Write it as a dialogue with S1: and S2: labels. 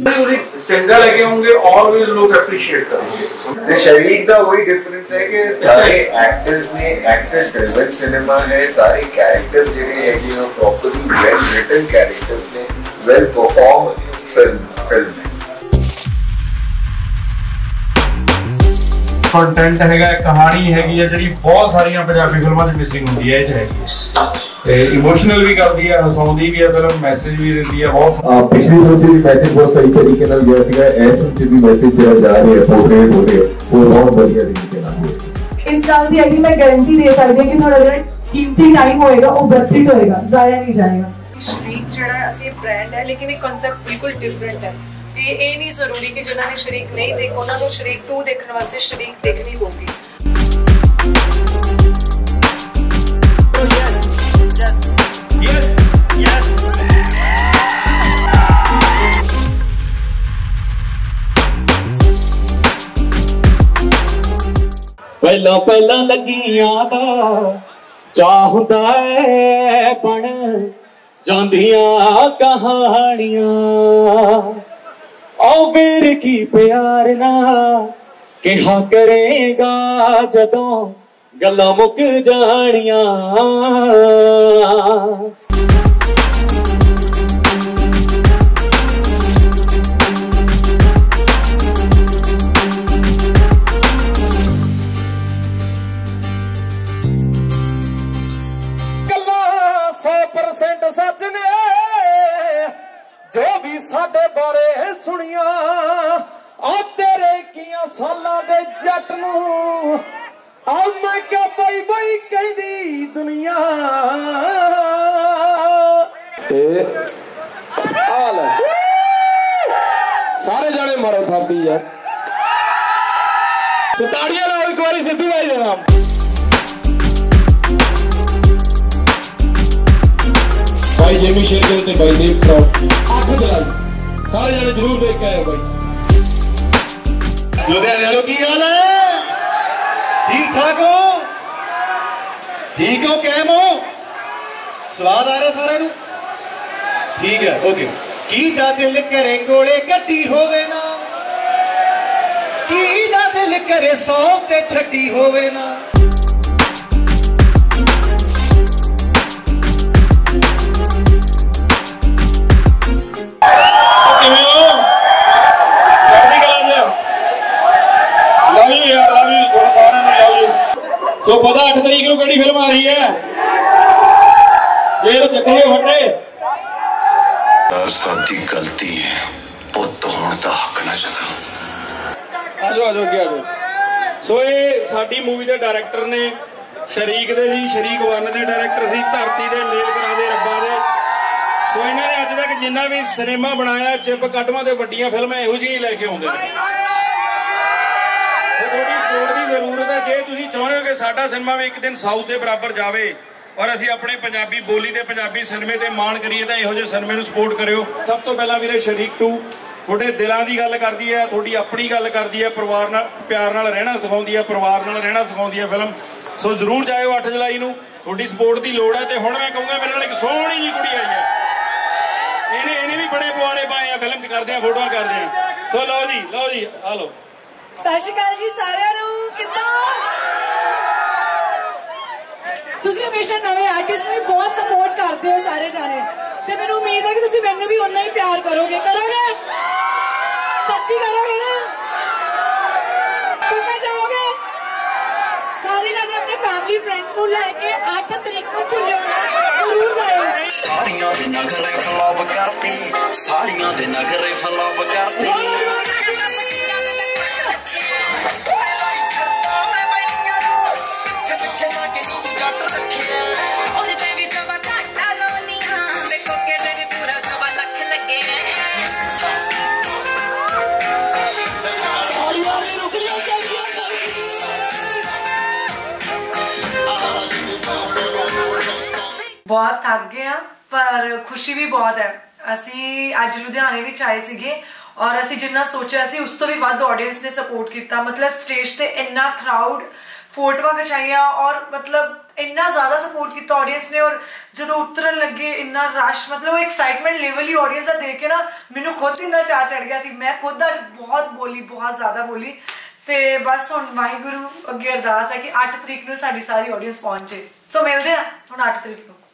S1: चंगा लगे होंगे और भी लोग अप्रिशिएट करेंगे।
S2: शरीक का वही डिफरेंस है कि सारे एक्टर्स ने एक्टर ड्रिवन सिनेमा है, सारे कैरेक्टर्स जिन्हें है कि वो प्रॉपर्ली वेल रिटन कैरेक्टर्स ने वेल परफॉर्म फिल्म में
S1: कंटेंट हैगा, कहानी हैगी है ਜਿਹੜੀ ਬਹੁਤ ਸਾਰੀਆਂ ਪੰਜਾਬੀ ਫਿਲਮਾਂ 'ਚ ਮਿਸਿੰਗ ਹੁੰਦੀ ਹੈ, ਇਹ 'ਚ ਹੈਗੀ ਤੇ ਇਮੋਸ਼ਨਲ ਵੀ ਕਰਦੀ ਹੈ, ਹਸਾਉਂਦੀ ਵੀ ਹੈ ਫਿਲਮ, ਮੈਸੇਜ ਵੀ ਦਿੰਦੀ ਹੈ ਬਹੁਤ।
S3: ਪਿਛਲੀ ਫਿਲਮ 'ਚ ਵੀ ਮੈਸੇਜ ਬਹੁਤ ਸਹੀ ਤਰੀਕੇ ਨਾਲ ਗਿਆ ਸੀਗਾ, ਇਸ ਫਿਲਮ 'ਚ ਵੀ ਮੈਸੇਜ ਜਿਹੜਾ ਜਾ ਰਿਹਾ ਪੋਰਟਰੇਟ ਹੋ ਰਿਹਾ ਉਹ ਬਹੁਤ ਵਧੀਆ ਤਰੀਕੇ ਨਾਲ ਹੋਇਆ।
S4: ਇਸ ਗੱਲ ਦੀ ਹੈਗੀ ਮੈਂ ਗਾਰੰਟੀ ਦੇ ਸਕਦੀ ਹਾਂ ਕਿ ਤੁਹਾਡਾ ਜਿਹੜਾ ਕੀਮਤੀ ਟਾਈਮ ਹੋਏਗਾ ਉਹ ਵਰਥਿਟ ਹੋਏਗਾ, ਜ਼ਾਇਆ ਨਹੀਂ ਜਾਏਗਾ।
S5: ਸ਼ਰੀਕ ਜਿਹੜਾ ਅਸੀਂ ਬ੍ਰਾਂਡ ਹੈ ਲੇਕਿਨ ਇਹ ਕਨਸੈਪਟ ਬਿਲਕੁਲ ਡਿਫਰੈਂਟ ਹੈ ਤੇ ਇਹ ਨਹੀਂ ਜ਼ਰੂਰੀ ਕਿ ਜਿਨ੍ਹਾਂ ਨੇ ਸ਼ਰੀਕ ਨਹੀਂ ਦੇਖਿਆ ਉਹਨਾਂ ਨੂੰ ਸ਼ਰੀਕ 2 ਦੇਖਣ ਵਾਸਤੇ ਸ਼ਰੀਕ ਦੇਖਣੀ ਪਊਗੀ।
S6: ਪਹਿਲਾਂ ਪਹਿਲਾਂ ਲੱਗੀਆਂ ਦਾ ਚਾਹ ਹੁੰਦਾ ਏ ਬਣ ਜਾਂਦੀਆਂ ਕਹਾਣੀਆਂ ਉਹ ਫਿਰ ਕੀ ਪਿਆਰ ਨਾ ਕਿਹਾ ਕਰੇਗਾ ਜਦੋਂ ਗੱਲਾਂ ਮੁੱਕ ਜਾਣੀਆਂ। ਗੱਲਾਂ 100% ਸੱਚ ਨੇ ਜੋ ਵੀ ਸਾਡੇ ਬਾਰੇ ਸੁਣੀਆਂ ਆ ਤੇਰੇ ਕੀਆਂ ਸਾਲਾਂ ਦੇ ਜੱਟ ਨੂੰ ਆ ਮੈਂ ਕਿਹਾ ਬਈ ਬਈ ਕਹਿੰਦੀ ਦੁਨੀਆ ਤੇ ਆ ਲੈ ਸਾਰੇ ਜਾਣੇ ਮਾਰੋ ਥਾਪੀ ਯਾਰ ਤਾੜੀਆਂ ਲਾਓ ਇੱਕ ਵਾਰੀ ਸਿੱਧੂ ਭਾਈ ਦੇ ਨਾਮ। भाई जेमी शेरगिल ते भाई देव क्रॉप आंख जला सारे जाने जरूर देख के आए भाई।
S7: लुधियाने वालों की हाल है? ठीक ठाक हो? ठीक हो? कैम हो? स्वाद आ रहा सारे नू? ठीक है ओके। की दा दिल करे गोले गड्डी होवे ना, की दा दिल करे 100 ते छड्डी होवे ना।
S6: तो पता 8 तरीक को कड़ी फिल्म आ रही है फिर देखोगे फटे
S2: साडी गलती है पुत होने का हक ना चला।
S6: आजो आजो क्या आजो। सो ये साडी मूवी के डायरेक्टर ने शरीक दे जी, शरीक 1 के डायरेक्टर सी, धरती दे नील करा दे रब्बा दे। सो इन्होंने अज तक जिन्ना भी सिनेमा बनाया चिप कटवा ते वड्डियां फिल्मां इहो जिहियां लैके आउंदे ने। थोड़ी सपोर्ट की जरूरत है जे तुसीं चाहुंदे हो कि साडा सिनेमा भी एक दिन साउथ के बराबर जाए और असीं अपने पंजाबी बोली ते पंजाबी सिनेमे ते माण करिए तां इहो जिहे सिनेमे नूं सपोर्ट करियो। सब तो पहला वीरे शरीक 2 थोड़े दिलों की गल करती है, थोड़ी अपनी गल करती है, परिवार नाल प्यार नाल रहना सिखाउंदी है, परिवार नाल रहना सिखाउंदी है फिल्म। सो जरूर जाओ 8 जुलाई नूं, थोड़ी सपोर्ट की लोड़ है। तो हुण मैं कहूँगा मेरे नाल एक सोहणी जी कुड़ी आई है, इन्हें भी बड़े बुआरे पाए हैं फिल्म करते हैं, फोटोआं करते हैं। सो लो जी आ लो।
S4: ਸਤਿ ਸ਼੍ਰੀ ਅਕਾਲ ਜੀ ਸਾਰਿਆਂ ਨੂੰ, ਕਿੱਦਾਂ? ਤੁਸੀਂ ਹਮੇਸ਼ਾ ਨਵੇਂ ਆਰਟਿਸਟ ਨੂੰ ਬਹੁਤ ਸਪੋਰਟ ਕਰਦੇ ਹੋ ਸਾਰੇ ਜਾਣੇ ਤੇ ਮੈਨੂੰ ਉਮੀਦ ਹੈ ਕਿ ਤੁਸੀਂ ਮੈਨੂੰ ਵੀ ਉਨਾ ਹੀ ਪਿਆਰ ਕਰੋਗੇ। ਸੱਚੀ ਕਰੋਗੇ ਨਾ? ਪੱਕਾ ਜਾਓਗੇ? ਸਾਰੇ ਜਾਣੇ ਆਪਣੇ ਫੈਮਿਲੀ ਫਰੈਂਡਸ ਨੂੰ ਲੈ ਕੇ 8 ਤਰੀਕ ਨੂੰ ਭੁੱਲਿਓ ਨਾ, ਜ਼ਰੂਰ ਜਾਇਓ।
S8: ਸਾਰੀਆਂ ਦੇ ਨਖਰੇ ਫਲॉप ਕਰਤੀ, ਸਾਰੀਆਂ ਦੇ ਨਖਰੇ ਫਲॉप ਕਰਤੀ।
S5: बहुत थक गए हैं पर खुशी भी बहुत है। असी अज लुधियाने विच आए सीगे और असी जिन्ना सोचा सी उस तो भी वध ऑडियंस ने सपोर्ट किया। मतलब स्टेज ते इन्ना क्राउड, फोटोआं खिचाइयां और मतलब इन्ना ज़्यादा सपोर्ट किया ऑडियंस ने, और जो उतरन लगे इन्ना रश, मतलब एक्साइटमेंट लेवल ही ऑडियंस का देख के ना मैनू खुद इन्ना चाह चढ़ गया सी। मैं खुद अज बहुत बोली, बहुत ज़्यादा बोली। तो बस हुण वाहिगुरू अगे अरदास है कि 8 तरीक नूं साडी सारी ऑडियंस पहुंचे। सो मिलते हैं हुण 8 तरीक नूं।